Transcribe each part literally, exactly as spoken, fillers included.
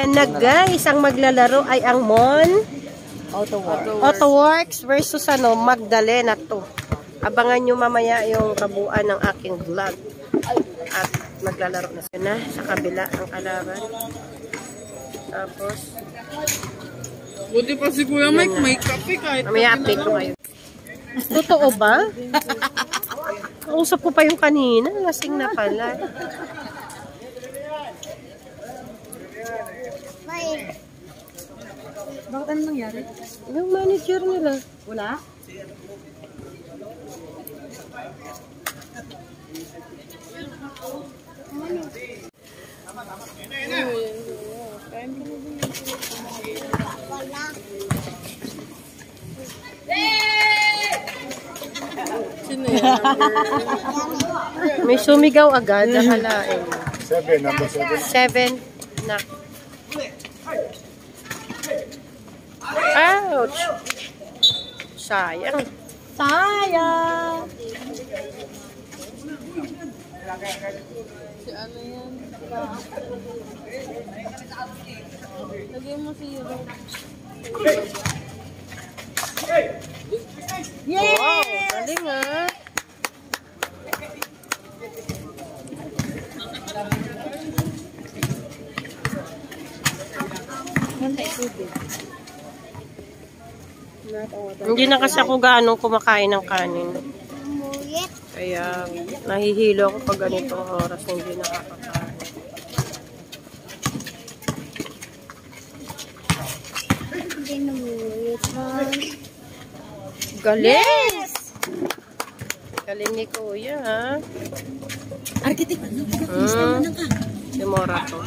Ayan na guys, ang maglalaro ay ang Mon AutoWorks. AutoWorks versus ano, Magdalena to. Abangan nyo mamaya yung kabuuan ng aking vlog. At maglalaro na sila sa kabila ang kalaban. Tapos buti pa si Kuya Mike, may kape kahit. mamaya update ko ngayon. Totoo ba? Kausap ko pa yung kanina. Lasing na pala. Bakit ano nangyari? Yung manager nila. Wala? May sumigaw agad. Nakalain. Seven, number seven. Seven. Na. Ouch! Sayang. Sayang! Si ano yan? Lagyan mo si Euro. Yay! Wow! Galing ah! Hindi na kasi ako gaano kumakain ng kanin. Kaya nahihilo ako pag ganitong oras hindi nakakakain. Galing! Galing ni Kuya ha. Arkitek, ano? Hmm. Demora to.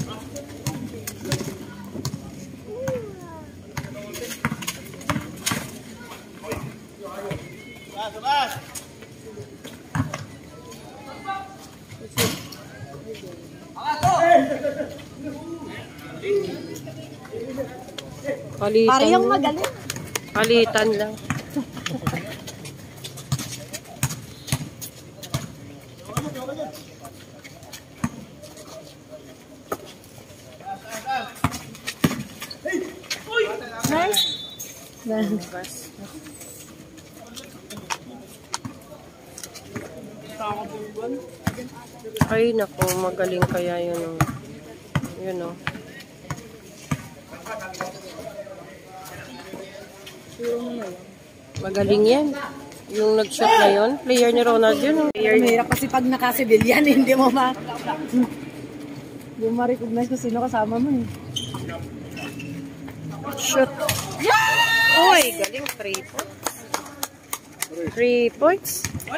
Palitan. Parang magaling. Palitan lang. Nice. Nice. Ay, naku, magaling kaya yun. Yun o. Magaling yan. Yung nag-shot na yun. Player ni Ronald yun. Player ni... Mahirap kasi pag naka-civilian, hindi mo ma... Hindi mo ma-recognize kung sino kasama mo eh. Shoot. Uy, galing. Three points. Three points.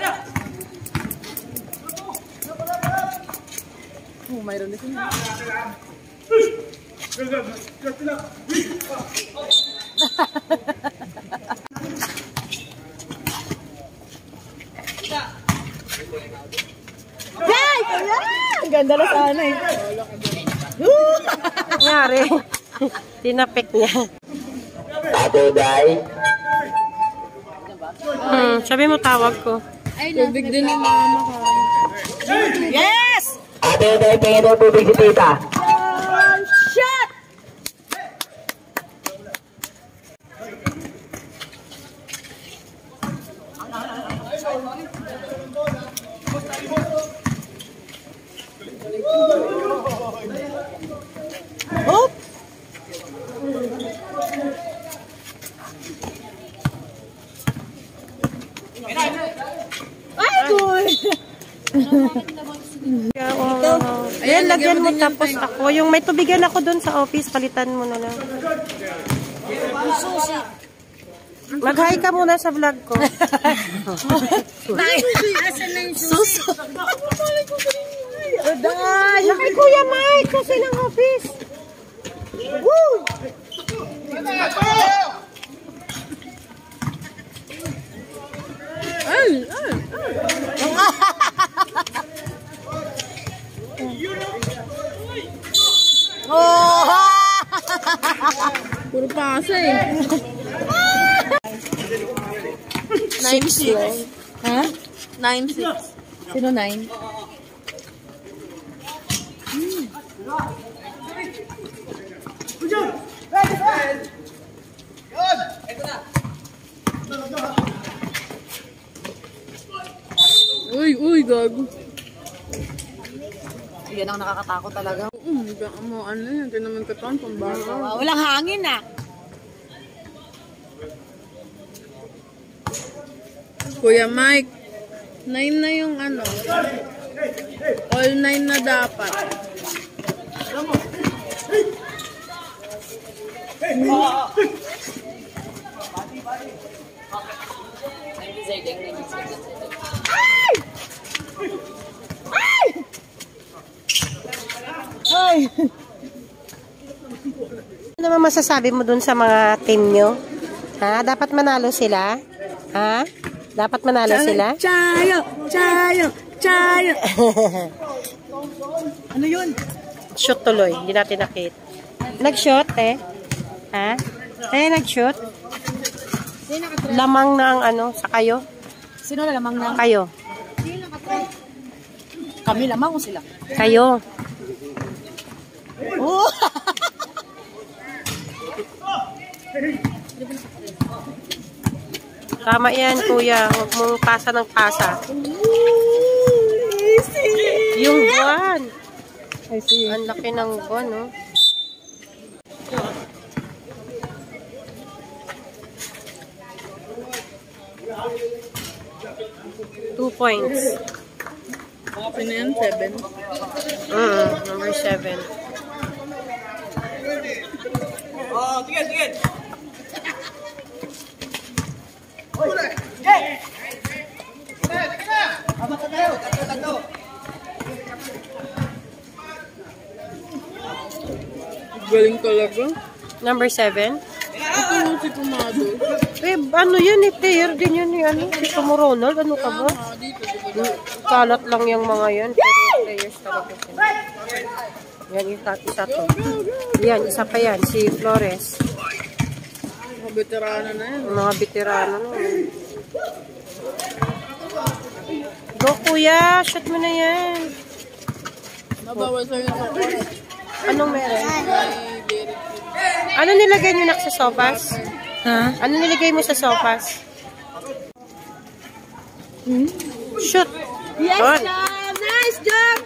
Oh, mayroon din sila. Guys! Ang ganda na sana eh. Nangyari. Tinapik niya. Ate Day. Hmm, sabi mo tawag ko. Tubig din ni mama ko. Yes! Ate Day, tingin ng tubig si tita. Shot! Hop! Ay, good! Ayan, lagyan mo tapos ako. Yung may tubigan ako doon sa office, palitan mo na lang. Mag-hi ka muna sa vlog ko. Asan na yung susi? Aday! Kay Kuya Mike kasi ng office. Woo! Ay! Ay! Oh! Puro pasa eh. nine six. Ha? nine six. Sino nine? Uy, uy, gago. Yan ang nakakatakot talaga. Oo, um, mo ano yan, hindi naman katawan, pambara. Walang hangin ah. Kuya Mike, nine na yung ano. All nine na dapat. Ay! Ano naman masasabi mo dun sa mga team nyo? Ha? Dapat manalo sila? Ha? Dapat manalo sila? Chayo! Chayo! Chayo! Ano yun? Shoot tuloy. Hindi natin nakita. Nag-shoot eh? Ha? Eh, nag-shoot? Lamang na ang ano sa kayo? Sino na lamang na? Kayo. Kami lamang o sila? Kayo. Oh! Tama yan, kuya. Huwag mong pasa ng pasa. Yung buwan. I see. Ang laki ng buwan, no? Two points. Okay na yan, seven. Mm, number seven. Oh, tingin, tingin. Galing talaga. Number seven. Ito yung si Pumado. Eh, ano yan eh, player din yun eh, ano, si Tomo Ronald, ano ka ba? Ah, dito, dito. Kalat lang yung mga yan, pero players talaga sila. Yan, isa, isa to. Yan, isa pa yan, si Flores. Mga veterano na yan. Mga veterano, no? Go, kuya, shoot mo na yan. Nabawal sa'yo sa court. Anong meron? May Derek. Ano nilagay nyo nak sa sopas? Ha? Ano nilagay mo sa sopas? Hmm? Shoot! Yes, Good. job! Nice job!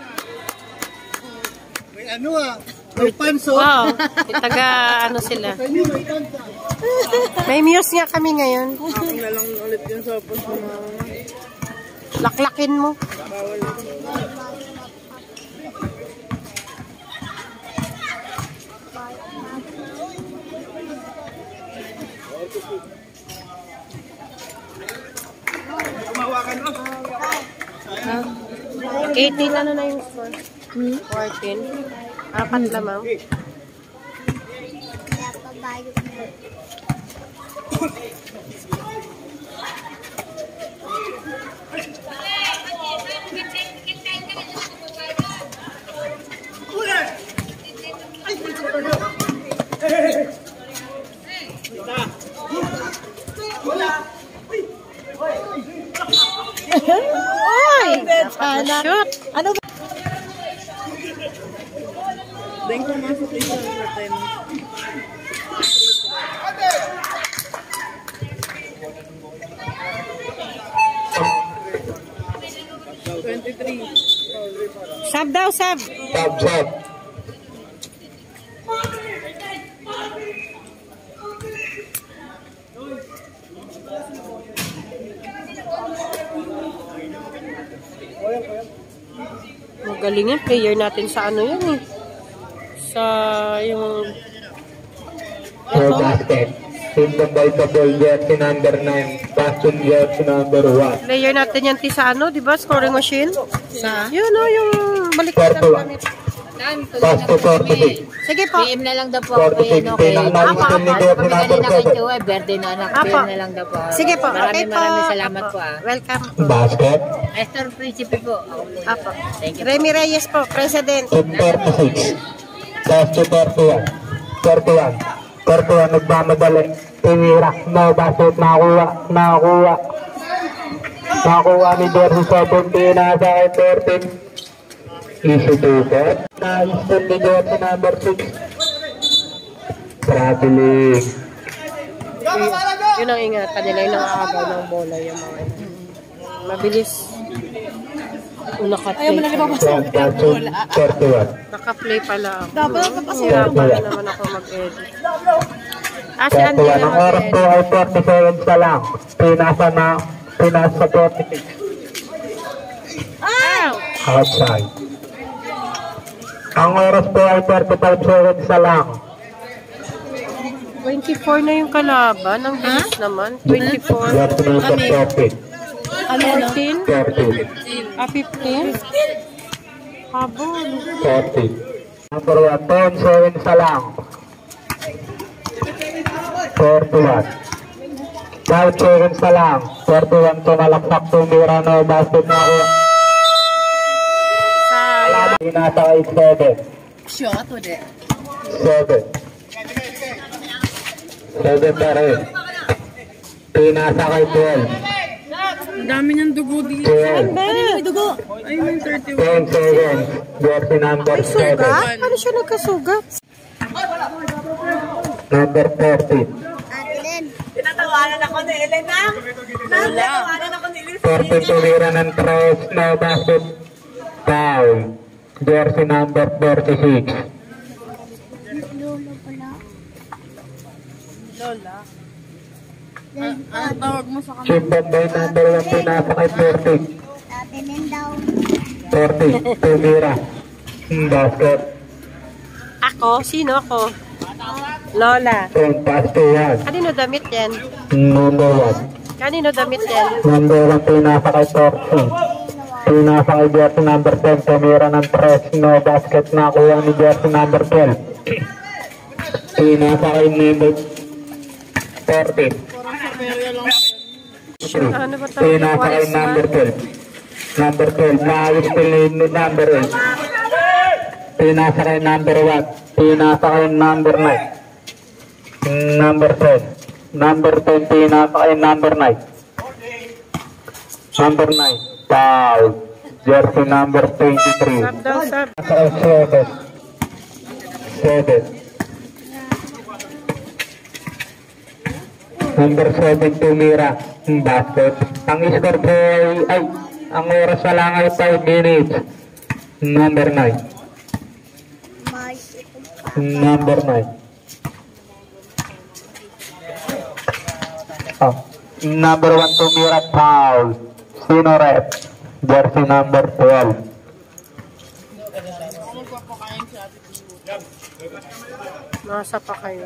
May ano ah. May panso. Wow, taga ano sila. May muse nga kami ngayon. Akin na lang ulit yung sopos mo. Laklakin mo. Bawal na. eighteen ano na yung score? fourteen. Apat lamang. Oy! Shoot! Ano ba? Dahil pumasok isa sa ten. twenty-three. Sab daw, sab! Sab, sab. Magaling yan, player natin sa ano yan eh. Sa yung... For basket. Team the ball to ball jersey number nine. Bastion jersey number one. Player natin yan ti sa ano, di ba? Scoring machine? Sa? Yun o, yung baliktad ng gamit. Pass to forty-six. Sige po. P M na lang daw po forty-six. kayo, no? Kay Pinang-nawisan ni jersey Pagkali number na kay seven. Joe, birthday na anak. P Apo. M na lang daw po. Sige po. Maraming Okay po. maraming salamat Apo. po ah. Welcome. Basket. Esther Principe po. Ako po. Apo. Thank you. Remy Reyes po, President. Team thirty-six. Pass to thirty-one. thirty-one. thirty-one. Nagmamadali. Tinira. No basket. Nakakuha. Nakakuha. Nakakuha ni jersey seventeen. Nasa kay thirteen. Easy to get. Nice to ni jersey number six. traveling. Yun ang ingatan nila, yung nakagaw ng bola yung mga ito. Mabilis. O naka-play Ayaw mo na pa. From Patrick, thirty-one. Naka-play pala ako. Dapat kasi Hirapan na naman ako mag-edit. Ah, si Andy thirty-one. na Ang oras po mag-edit. ay forty seconds na lang. Pinasa na, pinasa forty-six. Ow! Outside. Ang oras po ay thirty-five seconds na lang. twenty-four na yung kalaban. Ang bilis naman. twenty-four. Just number forty. fourteen. forty. Ah, fifteen. Habol. forty. Number one, ten seconds na lang. forty-one. five seconds na lang. forty-one, tumalaksak, tumira na, basket na ako. Sayang. Pinasa kay seven. shot o de. seven. seven pa rin. Pinasa kay twelve. Ang dami niyang dugo dito. twelve. May dugo. Ay, may thirty-one. ten seconds. Jersey number seven. Sugat? Paano siya nagkasugat? Number thirty. Tinatawanan ako ni Elena. Tinatawanan ako ni Elena. forty, tumira ng tres na basket. Foul. Jersey number thirty-six. Lola. Ah, anong tawag mo sa kanila? Chip Bombay number one, pinasa kay forty. forty, tumira. Hmm, basket. Ako? Sino ako? Lola. ten, pass to yan. Kanino damit yan? Number one. Kanino damit yan? Number one, pinasa kay forty. Pinasa kay jersey number ten, tumira ng tres. No basket na kuha ni jersey number twelve. Pinasa kay number fourteen. Ano ba tawag yung Pinasa kay wise number man? twelve. Number twelve, maayos piliin ni number eight. Pinasa kay number one. Pinasa kay number nine. Number ten. Number ten, pinasa kay number nine. Number nine, foul. Jersey number twenty-three. Sab daw, sab. Pinasa kay seven. seven. Number seven, tumira. Basket. Ang score po ay, ay, ang oras na lang ay five minutes. Number nine. Number nine. Oh. Number one, tumira, foul. Sino rep? Jersey number twelve. Nasa pa kayo.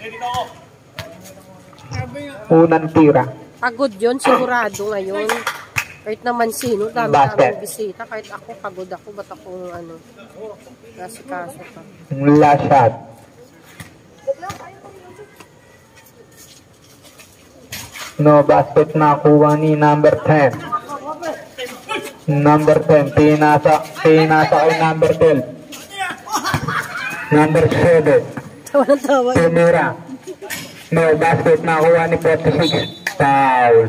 Unang tira. Pagod yun, sigurado ngayon. Kahit naman sino, dami Basket. kami bisita. Kahit ako, pagod ako, ba't ako, ano, nasikaso pa. Last shot. No basket na kuha ni number ten. Number ten, pinasa, pinasa kay number twelve. Number seven, Walang tawa. tumira. No basket na kuha ni forty-six. Foul.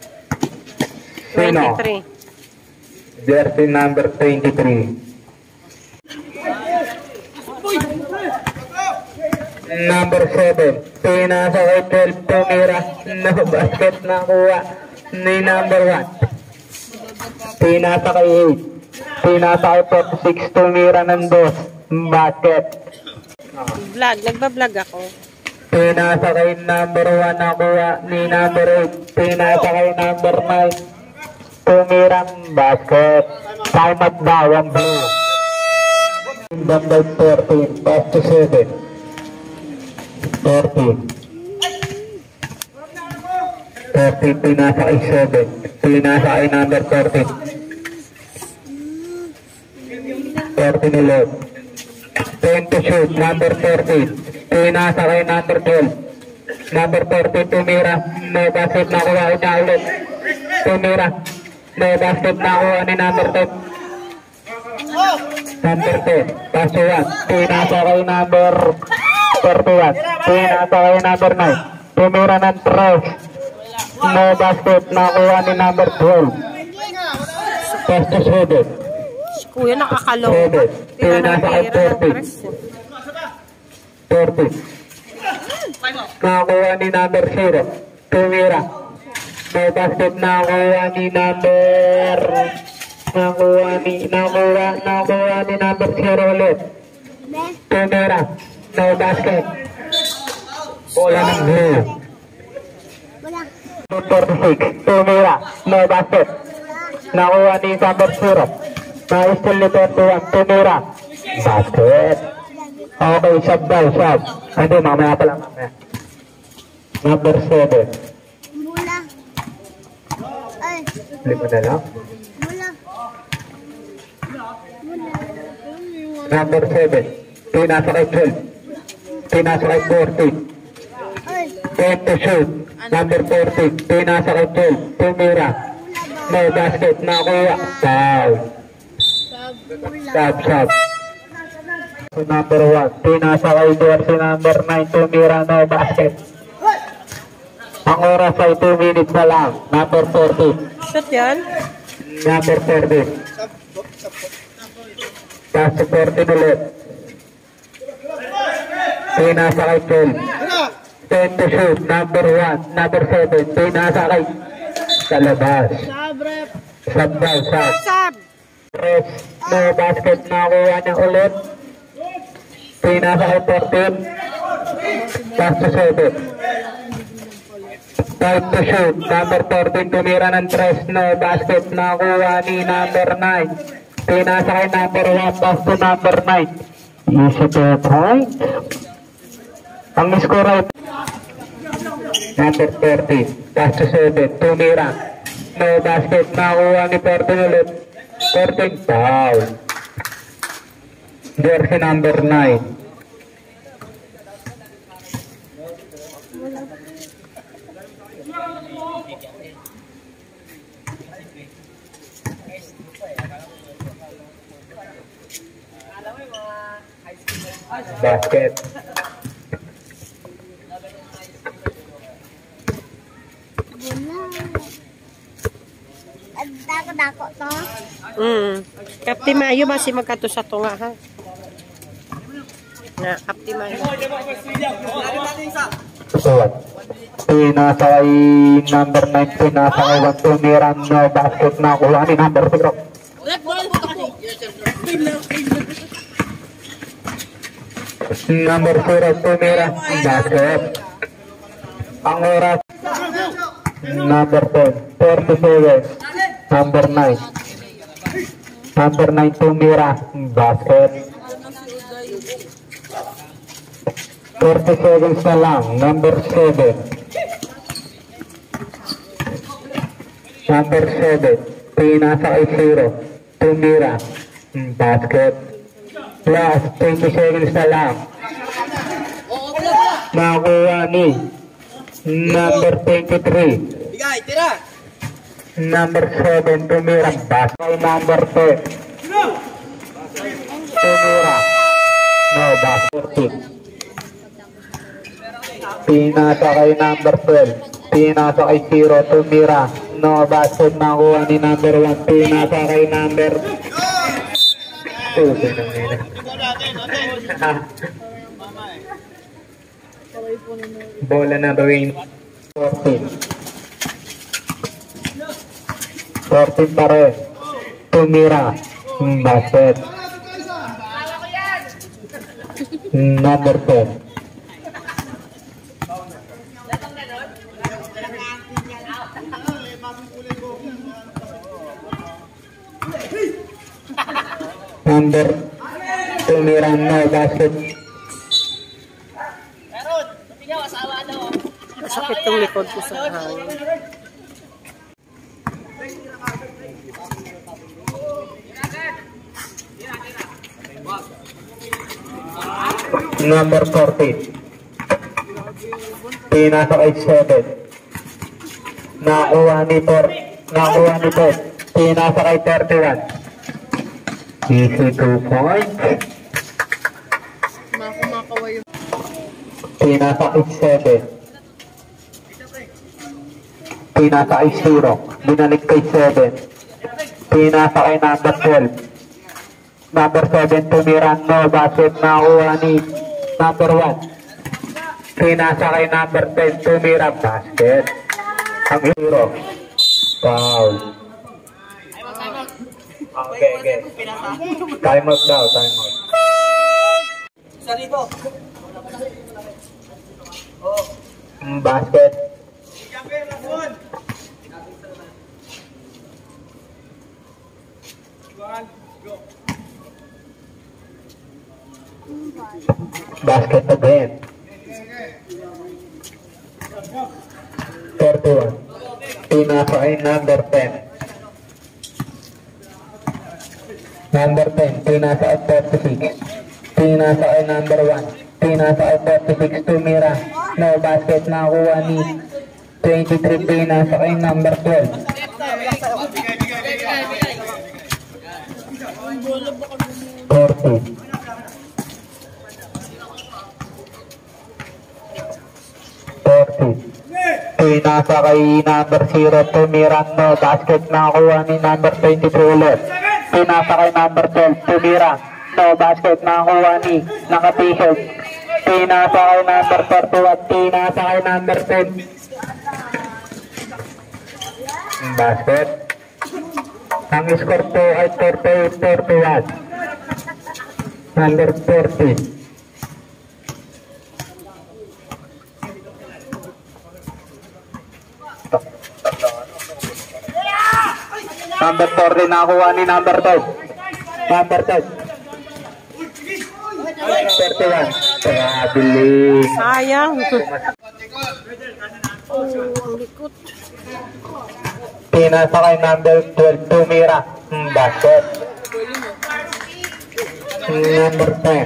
Sino? twenty-three. Jersey number twenty-three. Number seven, pinasa kay twelve, tumira. No basket na kuha ni number one. Pinasa kay eight. Pinasa kay forty-six, tumira ng dos. Basket. Vlog, nagbablog ako. Pinasa kay number one, nakuha ni number eight. Pinasa kay number nine. Tumirang basket. Time out daw ang blue. Number thirteen, pass to seven. thirteen. thirteen, pinasa kay seven. Pinasa kay number thirteen. thirteen ulit. ten to shoot, number thirteen. Pinasa kay number twelve. Number thirteen, tumira. No basket na kuha niya ulit. Tumira. No basket na kuha ni number ten. Number ten, pass to one. Pinasa kay number thirty-one. Pinasa kay number nine. Tumira ng tres. No basket na kuha ni number twelve. Pass to seven. Si Kuya nakakaloka. Seven. Tira ng Pinasa kay tira ng thirty. press. eh. thirty. Nakuha ni number zero. Tumira. No basket. Nakuha ni number... Nakuha ni... Nakuha... Nakuha ni number zero ulit. Tumira. No basket. Bola ng blue. forty-six. Tumira. No basket. Nakuha ni number zero. Na-still ni thirty-one. Tumira. Basket. Okay, shot daw, shot. Hindi, mamaya pa lang. Mamaya. Number seven. Mula. Ay. Lima na lang. Mula. Number seven. Pinasa kay twelve. Pinasa kay fourteen. Ay. ten to shoot. Number fourteen. Pinasa kay twelve. Tumira. No basket. Nakuha. Foul. Sub, sub. So number one. Pinasa kay jersey number nine. Tumira. No basket. Ang oras ay two minutes na lang. Number fourteen. Shot yan. Number fourteen. Pass to fourteen ulit. Pinasa kay twelve. ten to shoot. Number one. Number seven. Pinasa kay sa labas. Sub daw, sub. Sab. Press. No basket. Nakuha niya ulit. Pinasa kay fourteen. Pass to seven. five to shoot. Number fourteen. Tumira ng tres. No basket. Nakuha ni number nine. Pinasa kay number one. Pass to number nine. Easy to point. Ang score ay number thirty. Pass to seven. Tumira. No basket. Nakuha ni fourteen ulit. fourteen. Foul. Jersey number nine. Basket. Dako-dako to. Mm. Kapti Mayo masih magkato sa tunga ha. Na Kapti Mayo. Suwat. Pinasa kay number nine. Pinasa kay one. Tumira. No basket. Nakuha ni number zero. Number zero. Tumira. Basket. Ang oras. Number ten. thirty-seven. Number nine. Number nine. Tumira. Basket. thirty seconds na lang. Number seven. Number seven. Pinasa kay zero. Tumira. Basket. Last twenty seconds na lang. Nakuha ni number twenty-three. Bigay, tira! Number seven. Tumira. Basket. Number ten. Tumira. No basket. Pinasa kay number twelve. Pinasa kay zero. Tumira. No basket. Nakuha ni number one. Pinasa kay number two. Bola na rin. fourteen. fourteen pa rin. Tumira. Basket. Number ten. Number Tumira. No basket. Sakit tong likod ko sa hangin. Number fourteen. Pinasa kay seven. Nakuha ni four. Nakuha ni four. Pinasa kay thirty-one. Easy two points. Pinasa kay seven. Pinasa kay zero. Binalik kay seven. Pinasa kay number twelve. Number seven. Tumira. No basket. Nakuha ni number one. Pinasa kay number ten, tumira, basket. Ang hero. Foul. Okay, okay. Time out daw, time out. Isa dito. Mm, basket. Basket again. thirty-one. Pinasa kay number ten. Number ten, pinasa at thirty-six. Pinasa kay number one. Pinasa kay thirty-six, tumira. No basket, nakakuha ni twenty-three. Pinasa kay number twelve. forty. forty. Pinasa kay number zero, tumira. No basket, nakakuha ni number twenty-three ulit. Pinasa kay number twelve, tumira. No basket, nakakuha ni naka-t-shirt. Pinasa kay number thirty-one, pinasa kay number ten. Basket. Ang score po ay thirty-eight thirty-one. Number forty. Number forty, nakakuha ni number ten. Number ten. thirty-one. Trabili. Sayang. Oh, ang likot. Pinasa kay number twelve, tumira. Hmm, basket. Number ten.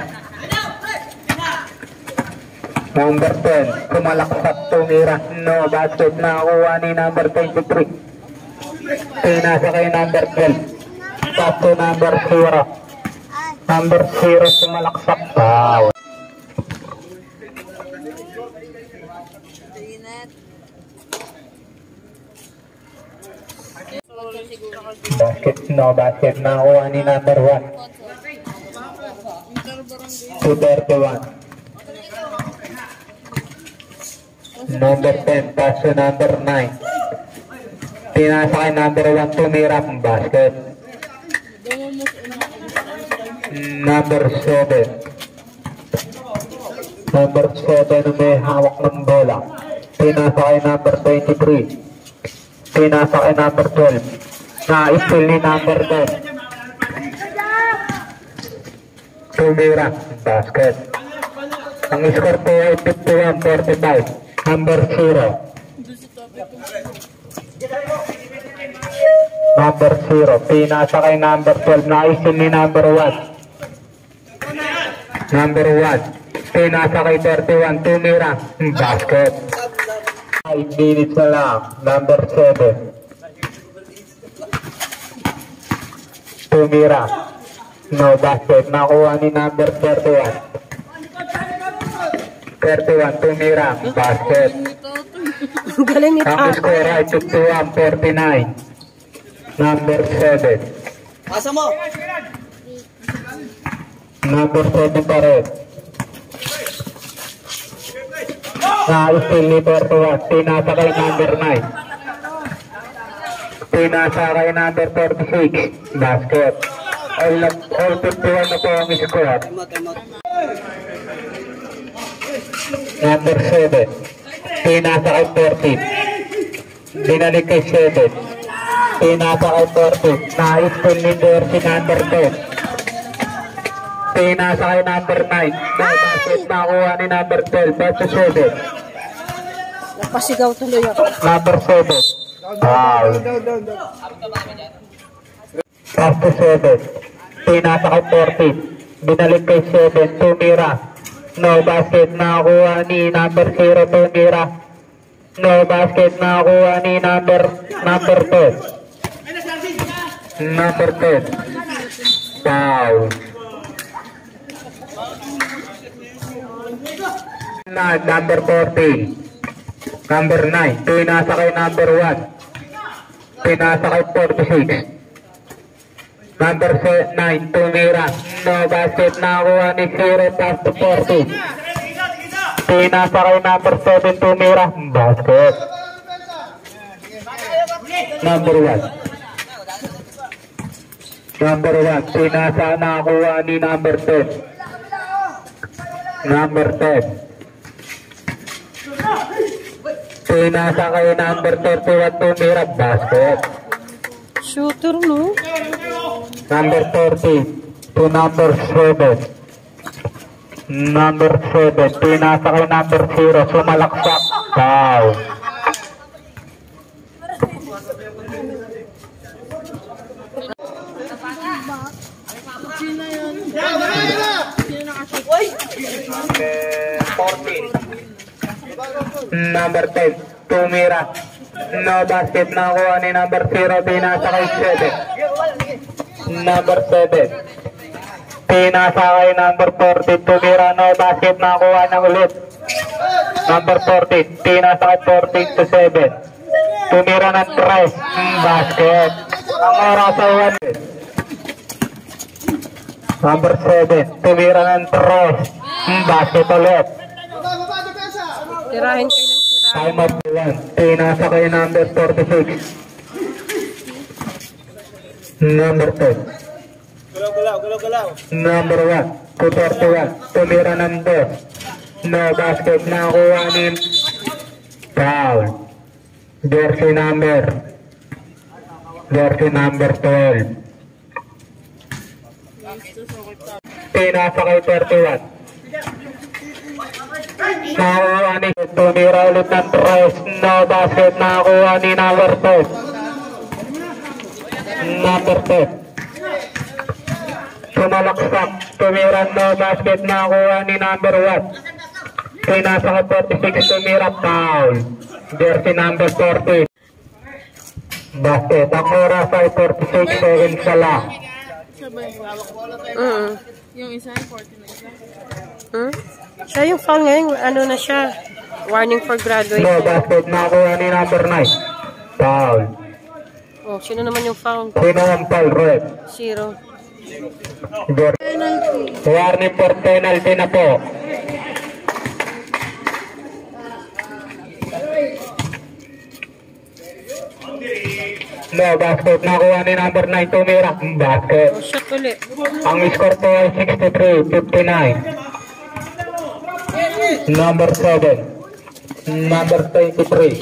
Number ten, kumalaksak, tumira. No basket, nakakuha ni number twenty-three. Pinasa kay number twelve. Pass to number zero. Number zero, kumalaksak. Wow. Basket, no basket, nakakuha ni number one. two thirty-one. Number ten, pass to number nine. Pinasa kay number one, tumira. Basket. Number seven. Number seven, may hawak ng bola. Pinasa kay number twenty-three. Pinasa kay number twelve. Na-steal ni number ten. Tumira. Basket. Ang score po ay fifty-one forty-five. Number zero. Number zero. Pinasa kay number twelve. Na-steal ni number one. Number one. Pinasa kay thirty-one. Tumira. Basket. five minutes na lang. Number seven. Tumira. No basket. Nakuha ni number thirty-one. thirty-one. Tumira. Basket. Galing ni Ang Tat. score ay fifty-one forty-nine. Number seven. Asa mo? Number seven pa rin. Na-steal ni thirty-one. Pinasa kay number nine. Pinasa kay number thirty-six. Basket. All, all fifty-one na po ang score. Number seven. Pinasa kay fourteen. Binalik kay seven. Pinasa kay fourteen. Na-steal ni fourteen number ten. Pinasa kay number nine. No basket, nakuha ni number twelve. Back to seven. Napasigaw tuloy ako. Number seven. Wow. Back to seven. Pinasa kay fourteen. Binalik kay seven. Tumira. No basket, nakakuha ni number zero. Tumira. No basket, nakakuha ni number number ten. Number ten. Wow. Na number fourteen. Number nine. Pinasa kay number one. Pinasa kay forty-six. Number nine. Tumira. No basket, nakakuha ni zero pass to forty. Pinasa kay number seven, tumira. Basket. Number one. Number one. Pinasa nakakuha ni number ten. Number ten. Pinasa kay number thirty-one, tumira. Basket. Shooter, no? Number thirty to number seven. Number seven. Pinasa kay number zero. Sumalaksak. Foul. Sino yun? Sino nakashoot? fourteen. Number ten. Tumira. No basket na kuha ni number zero. Pinasa kay seven. Number seven. Pinasa kay number forty. Tumira. No basket na kuha na ulit. Number forty. Pinasa kay forty to seven. Tumira ng tres. Basket. Ang oras ay one. Number seven. Tumira ng tres. Basket ulit. Tirahin kayo ng tirahin. Time up one. Pinasa kay number forty-six. Number ten. Gulaw, gulaw, gulaw, gulaw. Number one. to forty-one. Tumira ng dos. No basket na kuha ni foul. Jersey number. Jersey number twelve. Pinasa kay thirty-one. Nakuha ni tumira ulit ng tres. No basket na kuha ni number ten. Number ten. Sumalaksak. Tumira no basket na kuha ni number one. Pinasa kay forty-six. Tumira foul. Jersey number forty. Basket. Ang oras ay forty-six seconds na lang. Sabay. Mm. Yung isa, forty na isa. Hmm? Siya yung foul ngayon, ano na siya? Warning for graduation. No basket na kuha ni number nine. Foul. Oh, sino naman yung foul? Sino ang foul? Red. Zero. Warning for penalty na po. No basket na kuha ni number nine. Tumira. Basket. Oh, shot ulit. Ang score po ay sixty-three fifty-nine. Number seven. Number twenty-three.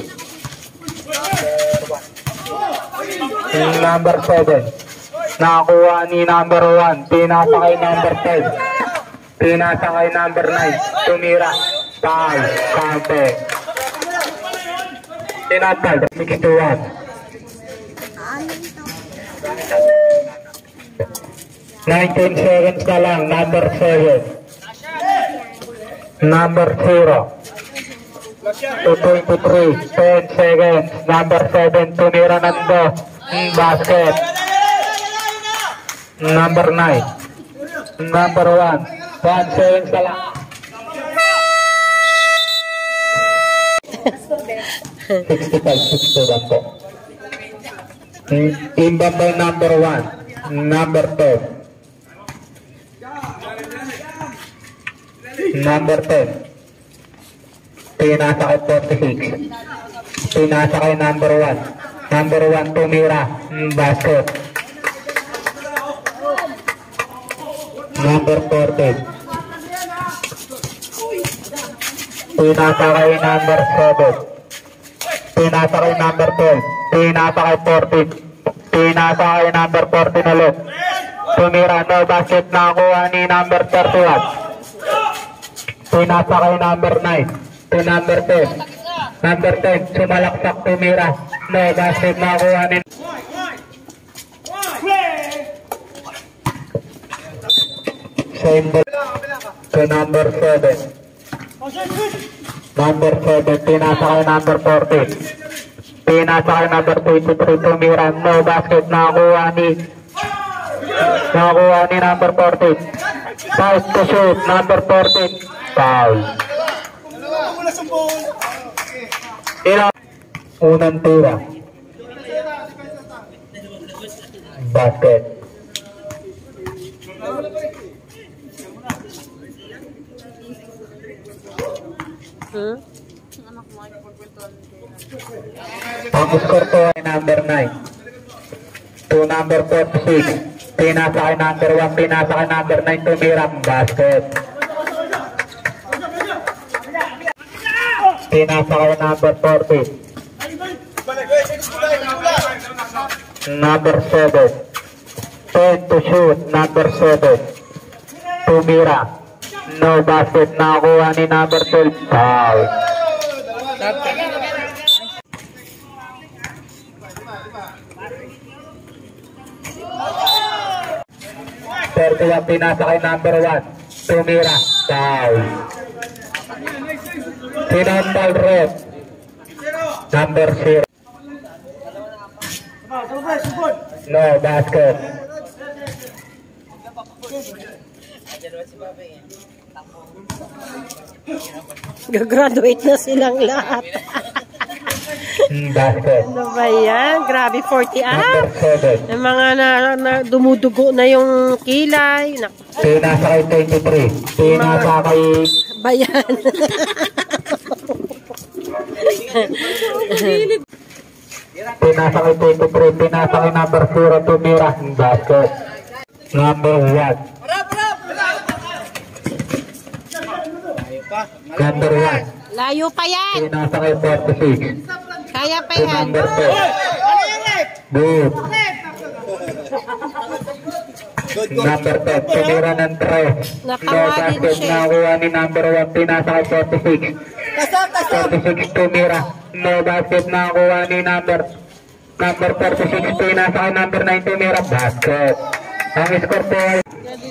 Number seven. Nakakuha ni number one. Pinasa kay number ten. Pinasa kay number nine. Tumira. Foul. Kante. Tinatal. sixty-one. nineteen seconds na lang. Number seven. Number zero. to twenty-three. ten seconds. Number seven. Tumira ng dos. Basket. Number nine. Number one. one seconds na lang. sixty-five sixty-one po. Imbang by number one. Number ten. Number ten. Pinasa kay forty-six. Pinasa kay number one. Number one, tumira. Basket. Number fourteen. Pinasa kay number seven. Pinasa kay number twelve. Pinasa kay fourteen. Pinasa kay number fourteen ulit. Tumira. No basket na kuha ni number thirty-one. Pinasa kay number nine. To number ten. Number ten. Sumalaksak. Tumira. No basket na kuha ni same ball to number seven. Number seven. Pinasa kay number fourteen. Pinasa kay number twenty-three. Tumira. No basket na kuha ni nakuha ni number fourteen. Five to shoot. Number fourteen. Foul. Ina. Unang tira. Basket. Hmm? Ang score po ay number nine. To number forty-six. Pinasa kay number one. Pinasa kay number nine. Tumira ang basket. Pinasa kay number forty. Number seven. ten to shoot. Number seven. Tumira. No basket. Nakakuha ni number twelve. Foul. thirty-one. Pinasa kay number one. Tumira. Foul. Pinambal red. Number zero. No basket. Gagraduate na silang lahat. Basket. Ano ba yan? Grabe, forty up. Number seven. Yung mga na, na, dumudugo na yung kilay. Naku, Pinasa kay twenty-three. Pinasa kay bayan. Pinasa kay twenty-three. Pinasa kay number zero. Tumira. Basket. Number one. Number one. Layo pa yan. Pinasa kay forty-six. Kaya pa To yan. number two. Good. Number ten. Tumira ng tres. No Nakawagin basket. siya. Nakuha ni number one. Pinasa kay forty-six. forty-six. Tumira. No basket. Nakuha ni number number forty-six. Pinasa kay number nine. Tumira. Basket. Ang score po ay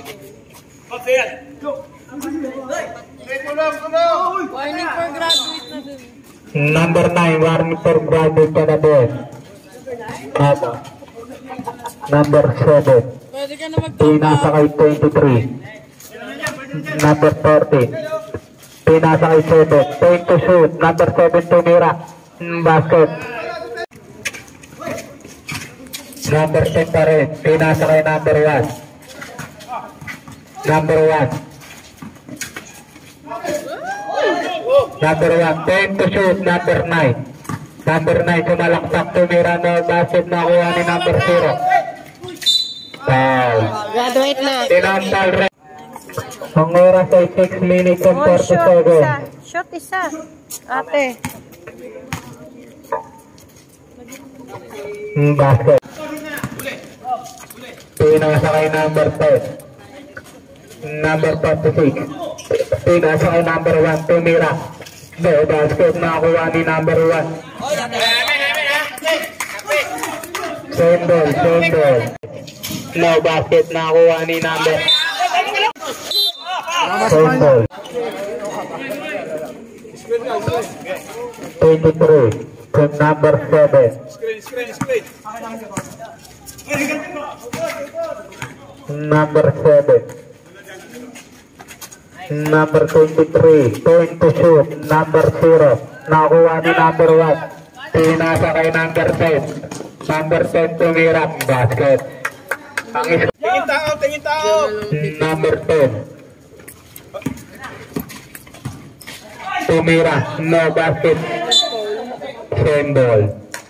Warning for graduate na dun. number nine. Warning for graduate ka na doon. Ano? Number seven. Pwede ka na Pinasa mag-top kay twenty-three. Number fourteen. Pinasa kay seven. Point to shoot. Number seven. Tumira. Basket. Number ten pa rin. Pinasa kay number one. Number one. Number one. Point to shoot. Number nine. Number nine. Sumalaksak. Tumira. No basket. Nakuha ni number zero. Foul. Graduate na. Tinambal red. Ang oras ay six minutes and Oh, forty shot isa. seconds. Shot isa. Ate. Hmm, basket. Pinasa kay number ten. Number forty-six. Pinasa kay number one. Tumira. No basket. Nakakuha ni number one. Same ball. Same ball. No basket. Nakakuha ni number same ball. twenty-three. To number seven. Number seven. Number twenty-three. Point to shoot. Number zero. Nakuha ni number one. Pinasa kay number ten. Number ten tumira. Basket. Ang is Tingin tao, tingin tao. number ten. Tumira. No basket. Same ball.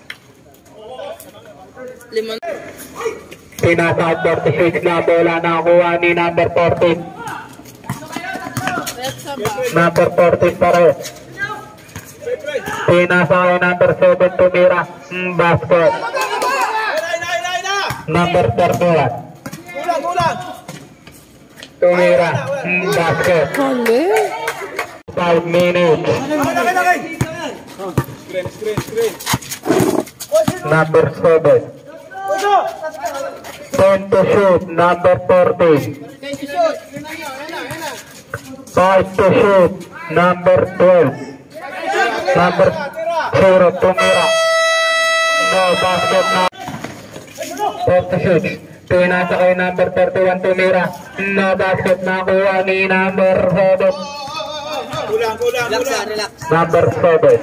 Limon. Pinasa kay forty-six na bola. Nakuha ni number fourteen. Red sa ba? Number fourteen pa rin. Pinasa kay number seven. Tumira. Mm, basket. Ay na, ay na, ay na. Number thirty-one. Kulang, kulang. Tumira. Mm, basket. Hali. five minutes. Lagay, lagay. Screen, screen, screen. Number seven. ten to shoot. Number fourteen. five to shoot. Number twelve. Number zero. Tumira. No basket na. forty-six. Pinasa kay number thirty-one. Tumira. No basket. Nakuha ni number seven. Kulang, kulang, kulang. Number seven.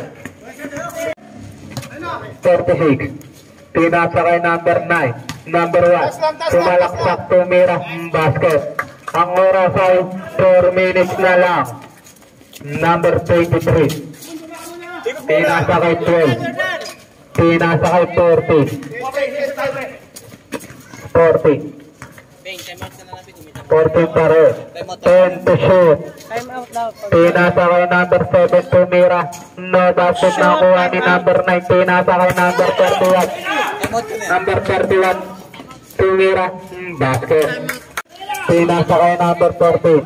forty-six. Pinasa kay number nine. Number one. Sumalaksak. Tumira. Basket. Ang oras ay four minutes na lang. number twenty-three. Pinasa kay twelve. Pinasa kay forty. forty. forty pare. ten to shoot. Time out daw. Pinasa kay number seven, tumira. No basket nakuha ni number nine. Pinasa kay number thirty-one. Number thirty-one, tumira. Hmm, basket. Pinasa kay number fourteen.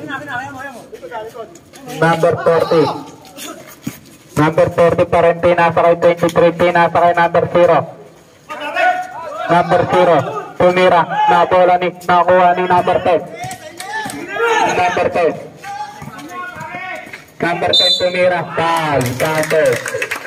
Number forty. Number forty pa rin. Pinasa kay twenty-three. Pinasa kay number zero. Number zero, tumira. Nabola ni, nakuha ni number ten. Number ten. Number ten tumira. Foul. Counter.